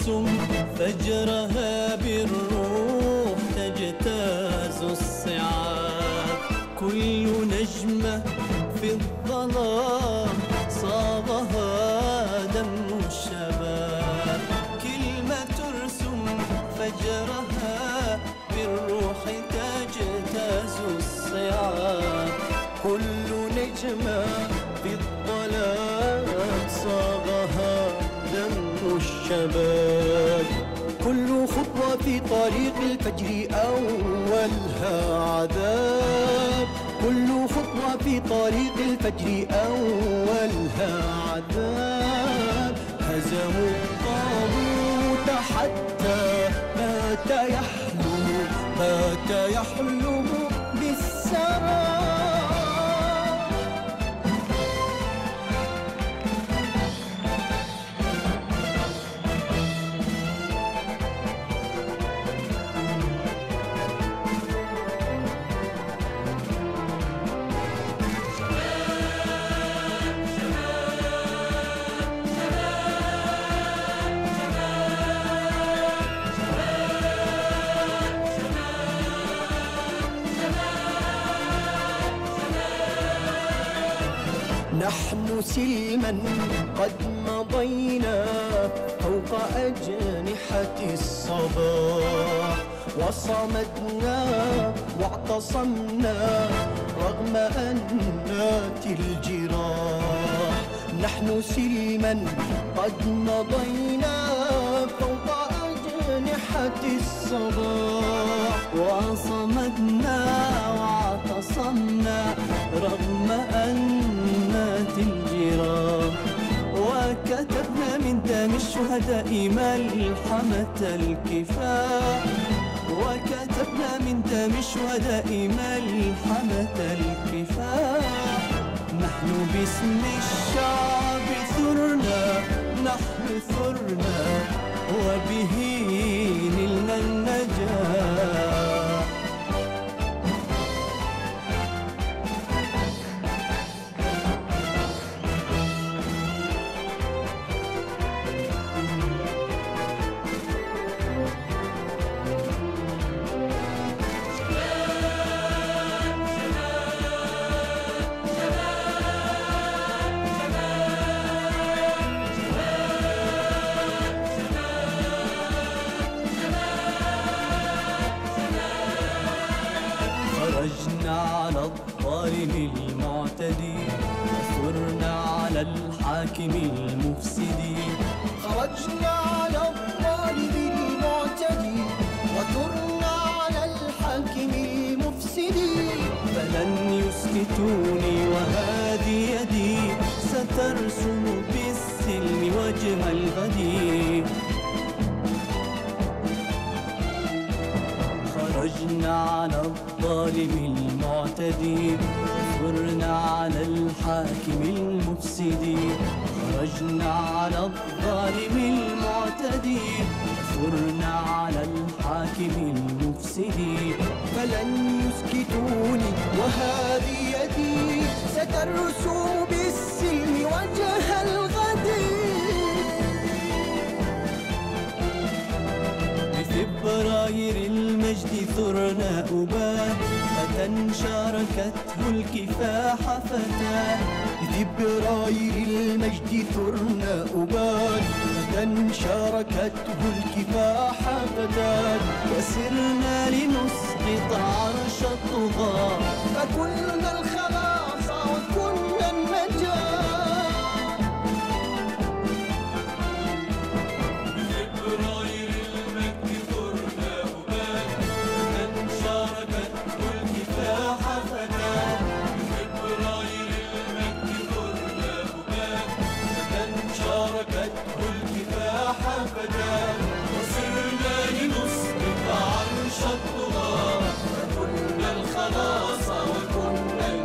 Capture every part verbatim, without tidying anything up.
ترسم فجرها بالروح تجتاز الصعاب. كل نجمة في الظلام صاغها دم الشباب. كلمة ترسم فجرها بالروح تجتاز الصعاب. كل نجمة في الظلام صاغها دم الشباب. كل خطوة في طريق الفجر أولها عذاب. كل خطوة في طريق الفجر أولها عذاب. هزموا الطاغوت حتى بات يحلم بات يحلم بالسراب. نحن سلما قد مضينا فوق أجنحة الصباح. وصمدنا واعتصمنا رغم أنات الجراح. نحن سلما قد مضينا فوق أجنحة الصباح. وصمدنا واعتصمنا رغم أنات الجراح. وكتبنا من دم الشهداء ملحمة الكفاح. وكتبنا من دم الشهداء ملحمة الكفاح. نحن باسم الشعب ثرنا نحن ثرنا وبه نلنا النجاح. خرجنا على الظالم المعتدي وثرنا على الحاكم المفسد. خرجنا على الظالم المعتدي وثرنا على الحاكم المفسد. فلن يسكتوني وهذه يدي سترسم بالسلم وجه الغد. خرجنا على الظالم المعتدي وثرنا على الحاكم المفسد. خرجنا على الظالم المعتدي وثرنا على الحاكم المفسد. فلن يسكتوني وهذه يدي سترسم بالسلم وجه الغد. بفبراير المجد ثرنا أبان فتى شاركته الكفاح فتاه. بفبراير المجد ثرنا أبان فتى شاركته الكفاح فتاه. وسرنا لنسقط عرش الطغاة فكنا الخلاص وكنا النجاة. وسرنا لنسقط عرش الطغاة فكنا الخلاص وكنا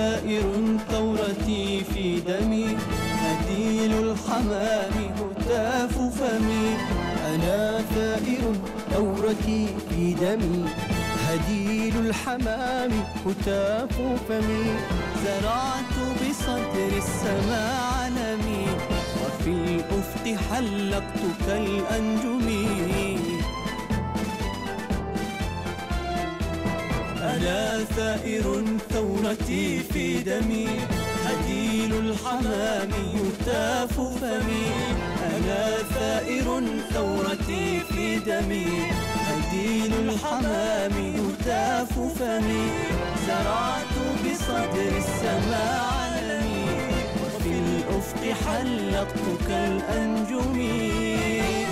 ثائر ثورتي في دمي، هديل الحمام هتاف فمي. أنا ثائر ثورتي في دمي، هديل الحمام هتاف فمي. زرعت بصدر السماء علمي، وفي الأفق حلقت كالأنجم. أنا ثائر ثورتي في دمي، هديل الحمام يهتاف فمي. أنا ثائر ثورتي في دمي، هديل الحمام يهتاف فمي. زرعت بصدر السماء علمي، وفي الأفق حلقت كالأنجم.